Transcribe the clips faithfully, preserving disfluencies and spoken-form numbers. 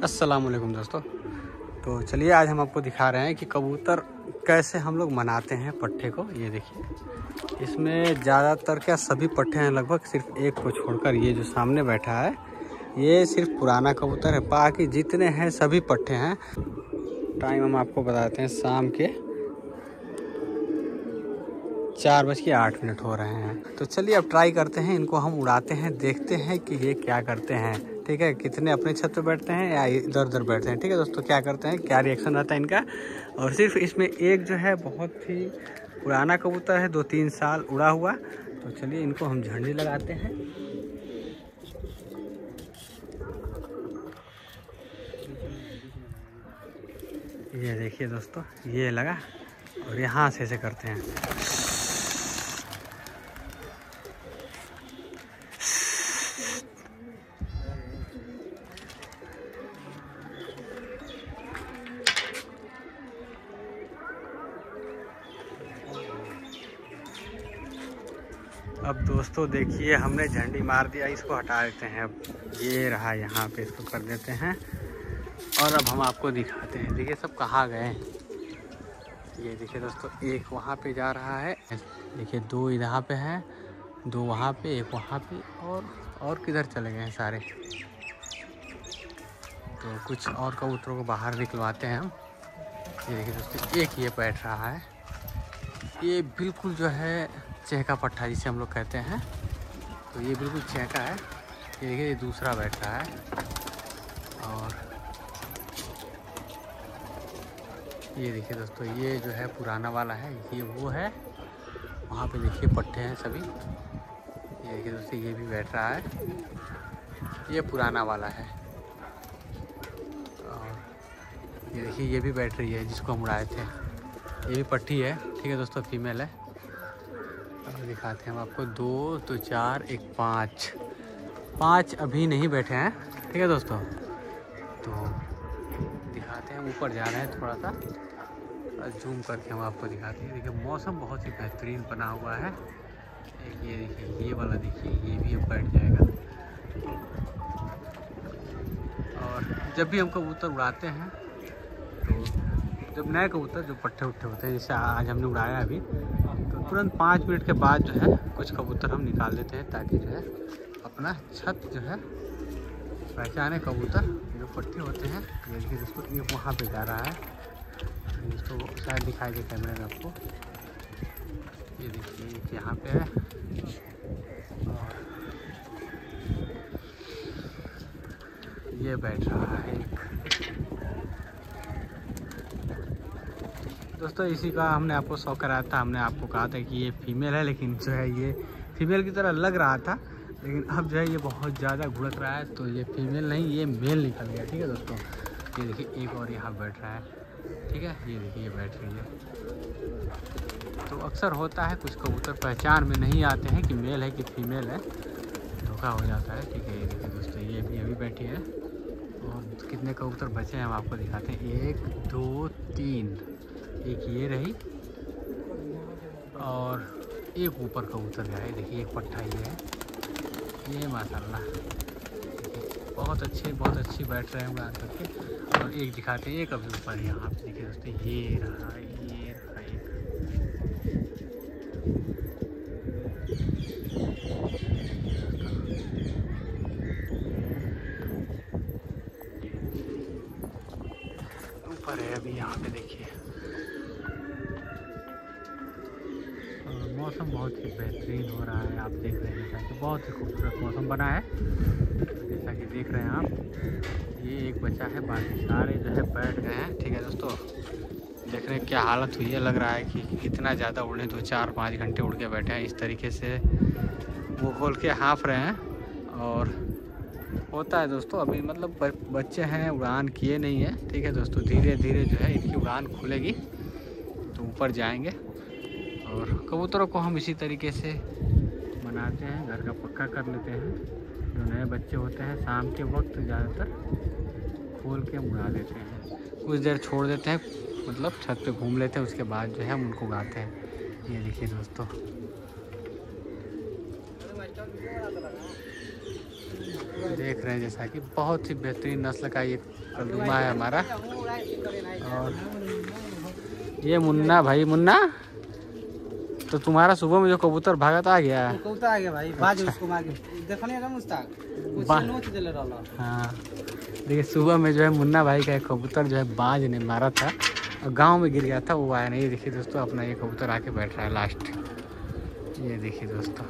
अस्सलाम वालेकुम दोस्तों। तो चलिए आज हम आपको दिखा रहे हैं कि कबूतर कैसे हम लोग मनाते हैं पट्ठे को। ये देखिए, इसमें ज़्यादातर क्या सभी पट्ठे हैं, लगभग सिर्फ एक को छोड़कर ये जो सामने बैठा है ये सिर्फ पुराना कबूतर है। बाकी जितने हैं सभी पट्ठे हैं। टाइम हम आपको बताते हैं, शाम के चार बज के आठ मिनट हो रहे हैं। तो चलिए अब ट्राई करते हैं, इनको हम उड़ाते हैं, देखते हैं कि ये क्या करते हैं। ठीक है, कितने अपने छत पे बैठते हैं या इधर उधर बैठते हैं। ठीक है दोस्तों, क्या करते हैं, क्या रिएक्शन रहता है इनका। और सिर्फ इसमें एक जो है बहुत ही पुराना कबूतर है, दो तीन साल उड़ा हुआ। तो चलिए इनको हम झंडी लगाते हैं। ये देखिए दोस्तों, ये लगा और यहाँ से ऐसे करते हैं। अब दोस्तों देखिए, हमने झंडी मार दिया, इसको हटा देते हैं। अब ये रहा, यहाँ पे इसको कर देते हैं। और अब हम आपको दिखाते हैं, देखिए सब कहाँ गए। ये देखिए दोस्तों, एक वहाँ पे जा रहा है, देखिए दो यहाँ पे हैं, दो वहाँ पे, एक वहाँ पे, और और किधर चले गए हैं सारे। तो कुछ और कबूतरों को बाहर निकलवाते हैं हम। ये देखिए दोस्तों, एक ये बैठ रहा है, ये बिल्कुल जो है चहका पट्ठा जिसे हम लोग कहते हैं। तो ये बिल्कुल चहका है। ये देखिए, ये दूसरा बैठ रहा है। और ये देखिए दोस्तों, ये जो है पुराना वाला है, ये वो है। वहाँ पे देखिए पट्ठे हैं सभी। ये देखिए दोस्तों, ये भी बैठ रहा है, ये पुराना वाला है। और ये देखिए, ये भी बैठ रही है जिसको हम उड़ाए थे। ये भी पट्टी है। ठीक है दोस्तों, फीमेल है। और दिखाते हैं हम आपको, दो तो चार, एक पाँच पाँच अभी नहीं बैठे हैं। ठीक है दोस्तों, तो दिखाते हैं। ऊपर जा रहे हैं थोड़ा सा, जूम करके हम आपको दिखाते हैं। देखिए मौसम बहुत ही बेहतरीन बना हुआ है। एक ये देखिए, ये वाला देखिए, ये भी अब बैठ जाएगा। और जब भी हम कबूतर उड़ाते हैं, तो जब नए कबूतर जो पट्ठे उट्ठे होते हैं, जैसे आज हमने उड़ाया अभी, तो तुरंत पाँच मिनट के बाद जो है कुछ कबूतर हम निकाल देते हैं, ताकि जो है अपना छत जो है पहचाने कबूतर जो पट्टे होते हैं। ये देखिए दोस्तों, एक वहाँ पे जा रहा है, दोस्तों शायद दिखाई दे कैमरे में आपको। ये देखिए, एक यहाँ पे है, और ये बैठ रहा है एक। दोस्तों इसी का हमने आपको शौक कराया था। हमने आपको कहा था कि ये फीमेल है, लेकिन जो है ये फीमेल की तरह लग रहा था, लेकिन अब जो है ये बहुत ज़्यादा घुड़क रहा है। तो ये फीमेल नहीं, ये मेल निकल गया। ठीक है दोस्तों, ये देखिए एक और यहाँ बैठ रहा है। ठीक है, ये देखिए ये बैठ रही है। तो अक्सर होता है, कुछ कबूतर पहचान में नहीं आते हैं कि मेल है कि फीमेल है, धोखा हो जाता है। ठीक है, ये देखिए दोस्तों, ये भी अभी बैठी है। और कितने कबूतर बचे हैं हम आपको दिखाते हैं। एक, दो, तीन, एक ये रही, और एक ऊपर कबूतर गया है। देखिए एक पट्ठा ये है, ये माशाल्लाह बहुत अच्छे बहुत अच्छी बैठ रहे हैं उड़ा करके। और एक दिखाते हैं, एक अभी ऊपर है यहाँ पे। देखिए दोस्तों, ये रहा, ये रहा एक। ऊपर है अभी यहाँ पे, देखिए। मौसम बहुत ही बेहतरीन हो रहा है, आप देख रहे हैं, जैसा कि बहुत ही खूबसूरत मौसम बना है। जैसा कि देख रहे हैं आप, ये एक बचा है, बाकी सारे जो है बैठ गए हैं। ठीक है दोस्तों, देख रहे हैं क्या हालत हुई है। लग रहा है कि कितना ज़्यादा उड़े, दो चार पाँच घंटे उड़ के बैठे हैं। इस तरीके से वो खोल के हाँफ रहे हैं। और होता है दोस्तों, अभी मतलब बच्चे हैं, उड़ान किए नहीं है। ठीक है दोस्तों, धीरे धीरे जो है इनकी उड़ान खुलेगी तो ऊपर जाएंगे। और कबूतरों को हम इसी तरीके से बनाते हैं, घर का पक्का कर लेते हैं। जो नए बच्चे होते हैं, शाम के वक्त ज़्यादातर खोल के हम उड़ा देते हैं। कुछ देर छोड़ देते हैं, मतलब छत पे घूम लेते हैं, उसके बाद जो है हम उनको उड़ाते हैं। ये देखिए दोस्तों, देख रहे हैं जैसा कि बहुत ही बेहतरीन नस्ल का ये कलदुमा है हमारा। और ये मुन्ना भाई, मुन्ना तो तुम्हारा सुबह में जो कबूतर भागा था आ गया? कबूतर आ गया भाई, बाज उसको मार के देखो नहीं मुस्ताक कुछ नोच देले रहला। हाँ देखिए सुबह में जो है मुन्ना भाई का एक कबूतर जो है बाज ने मारा था और गांव में गिर गया था, वो आया नहीं। देखिए दोस्तों अपना ये कबूतर आके बैठ रहा है लास्ट, ये देखिए दोस्तों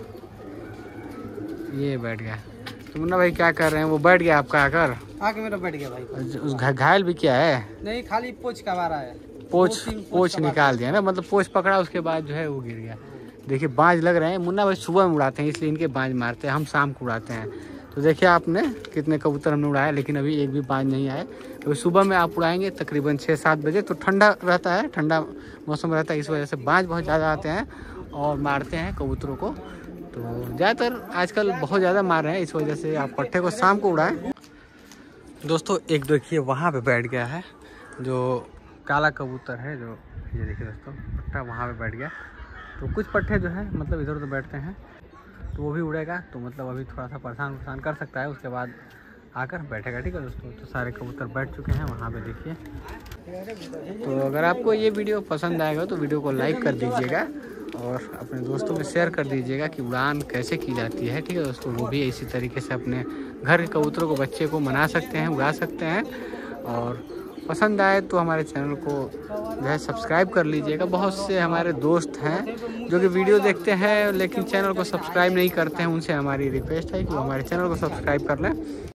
ये बैठ गया। तो मुन्ना भाई क्या कर रहे हैं? वो बैठ गया आपका आकर? आके मेरा बैठ गया भाई। उस घायल भी किया है? नहीं खाली पोच का मारा है, पोच पोच निकाल दिया ना, मतलब पोच पकड़ा उसके बाद जो है वो गिर गया। देखिए बाज लग रहे हैं, मुन्ना भाई सुबह में उड़ाते हैं इसलिए इनके बाज मारते हैं, हम शाम को उड़ाते हैं। तो देखिए आपने कितने कबूतर हमने उड़ाया, लेकिन अभी एक भी बाज नहीं आए। तो सुबह में आप उड़ाएंगे तकरीबन छः सात बजे, तो ठंडा रहता है, ठंडा मौसम रहता है, इस वजह से बाज बहुत ज़्यादा आते हैं और मारते हैं कबूतरों को। तो ज़्यादातर आजकल बहुत ज़्यादा मार रहे हैं, इस वजह से आप पट्टे को शाम को उड़ाएं। दोस्तों एक देखिए वहाँ पे बैठ गया है जो काला कबूतर है, जो ये देखिए दोस्तों पट्टा वहाँ पे बैठ गया। तो कुछ पट्टे जो है मतलब इधर उधर बैठते हैं तो वो भी उड़ेगा, तो मतलब अभी थोड़ा सा परेशान परेशान कर सकता है, उसके बाद आकर बैठेगा। ठीक है दोस्तों, तो सारे कबूतर बैठ चुके हैं वहाँ पे देखिए। तो अगर आपको ये वीडियो पसंद आएगा तो वीडियो को लाइक कर दीजिएगा और अपने दोस्तों में शेयर कर दीजिएगा कि उड़ान कैसे की जाती है। ठीक है दोस्तों, वो भी इसी तरीके से अपने घर के कबूतरों को, बच्चे को मना सकते हैं, उड़ा सकते हैं। और पसंद आए तो हमारे चैनल को जो है सब्सक्राइब कर लीजिएगा। बहुत से हमारे दोस्त हैं जो कि वीडियो देखते हैं लेकिन चैनल को सब्सक्राइब नहीं करते हैं, उनसे हमारी रिक्वेस्ट है कि वो हमारे चैनल को सब्सक्राइब कर लें।